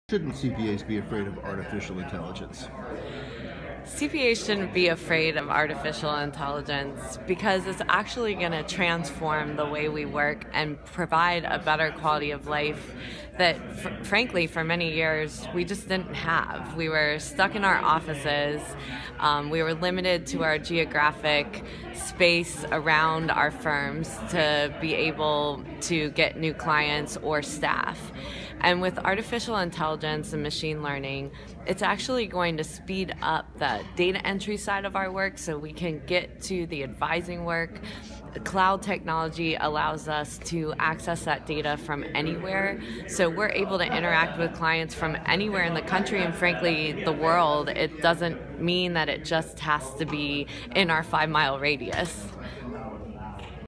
Shouldn't CPAs be afraid of artificial intelligence? CPAs shouldn't be afraid of artificial intelligence because it's actually going to transform the way we work and provide a better quality of life that, frankly, for many years we just didn't have. We were stuck in our offices. We were limited to our geographic space around our firms to be able to get new clients or staff. And with artificial intelligence and machine learning, it's actually going to speed up the data entry side of our work so we can get to the advising work. Cloud technology allows us to access that data from anywhere, so we're able to interact with clients from anywhere in the country and frankly the world. It doesn't mean that it just has to be in our 5-mile radius.